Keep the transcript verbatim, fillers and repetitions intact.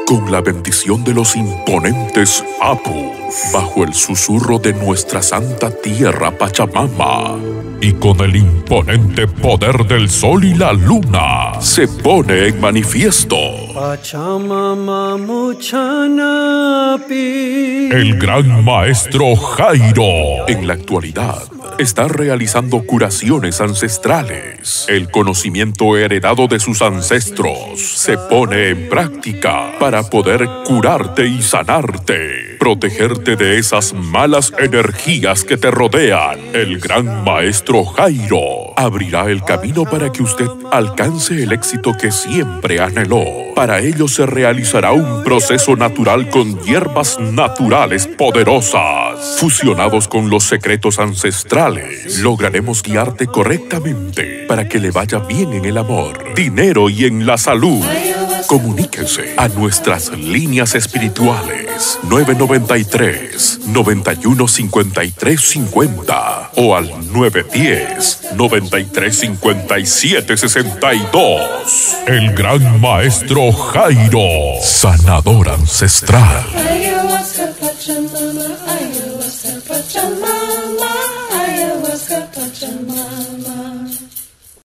Con la bendición de los imponentes Apus, bajo el susurro de nuestra santa tierra Pachamama, y con el imponente poder del sol y la luna, se pone en manifiesto Pachamama Muchanapi, el gran maestro Jairo. En la actualidad, está realizando curaciones ancestrales. El conocimiento heredado de sus ancestros se pone en práctica para poder curarte y sanarte, protegerte de esas malas energías que te rodean. El gran maestro Jairo abrirá el camino para que usted alcance el éxito que siempre anheló. Para ello se realizará un proceso natural con hierbas naturales poderosas. Fusionados con los secretos ancestrales, lograremos guiarte correctamente para que le vaya bien en el amor, dinero y en la salud. Comuníquese a nuestras líneas espirituales nueve nueve tres, noventa y uno cincuenta y tres cincuenta o al nueve uno cero, noventa y tres cincuenta y siete sesenta y dos. El gran maestro Jairo, sanador ancestral. Ayahuasca, Pachamama, ayahuasca.